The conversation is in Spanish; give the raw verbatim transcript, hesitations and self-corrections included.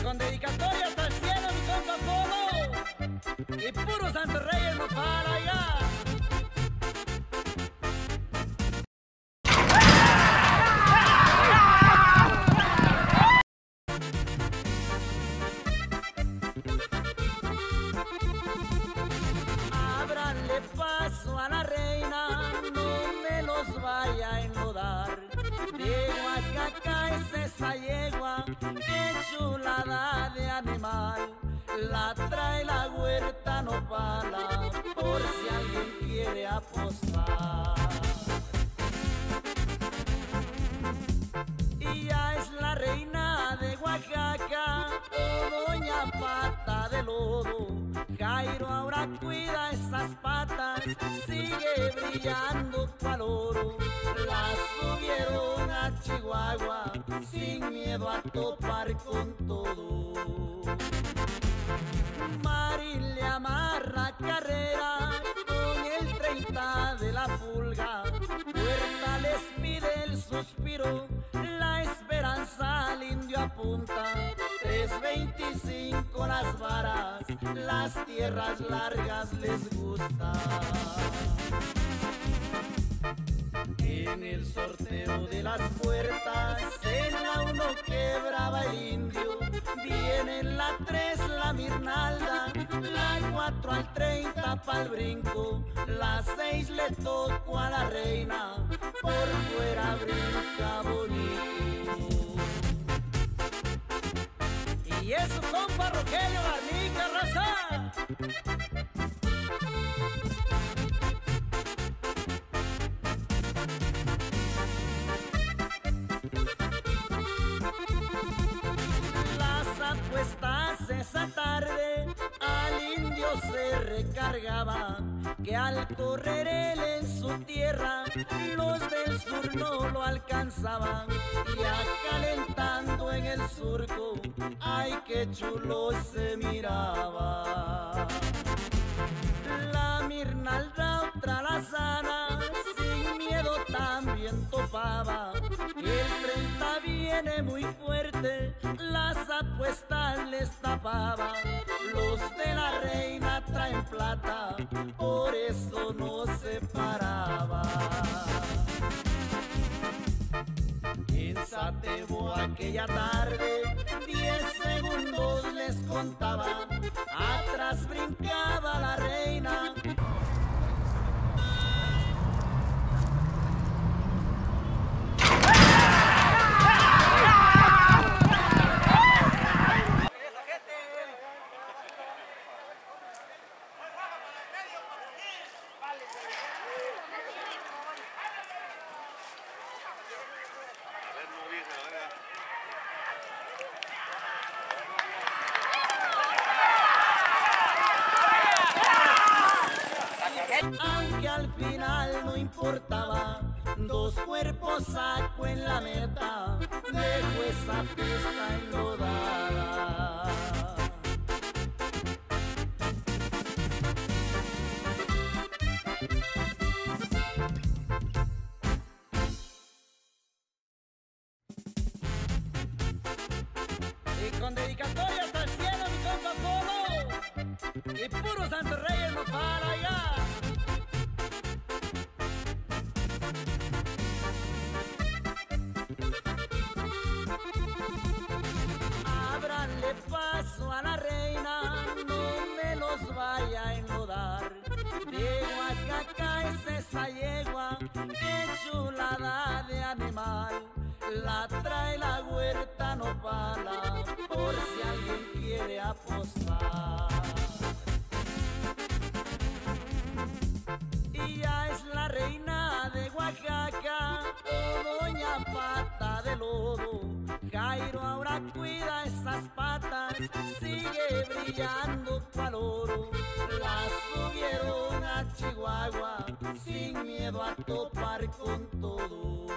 Con dedicatoria hasta el cielo, mi compa Polo. Y puro Santo Reyes no para allá. Ábranle paso a la reina, no me los vaya a enlodar. De Oaxaca es esa yegua, qué chulada de animal. La trae la huerta nopala, por si alguien quiere apostar. Y ya es la reina de Oaxaca, oh doña Pata de Lodo. Jairo ahora cuida esas patas, sigue brillando cual oro. La subieron a Chihuahua, sin miedo a topar con todo. Mari le amarra carrera con el treinta de la pulga. Puerta les pide el suspiro, la esperanza al indio apunta. tres veinticinco las varas, las tierras largas les gusta. En el sorteo de las puertas, en la uno quebraba el indio. Viene la tres, la Mirnalda, la cuatro al treinta pa'l brinco. La seis le tocó a la reina, por fuera brinca bonito. Y es su compa Rogelio Garnica, raza. Apuestas esa tarde al indio se recargaba, que al correr él en su tierra los del sur no lo alcanzaban. Ya calentando en el surco, ay qué chulo se miraba. La Mirnalda otra la sana, sin miedo también topaba. El treinta viene muy fuerte, las apuestas les tapaba. Los de la reina traen plata, por eso no se paraba. En Satebo aquella tarde, diez segundos les contaba. Atrás brincaba la reina. Aunque al final no importaba, dos cuerpos saco en la meta, dejo esa pista enlodada. Y con dedicatoria hasta el cielo, mi compa Polo. Y puro Santo Reyes no para allá. Ábranle paso a la reina, no me los vaya a enlodar. De Oaxaca es esa yegua, qué chulada de animal. La trae la huerta nopala, por si alguien quiere apostar. Y ya es la reina de Oaxaca, oh doña Pata de Lodo. Jairo ahora cuida esas patas, sigue brillando cual oro. La subieron a Chihuahua, sin miedo a topar con todo.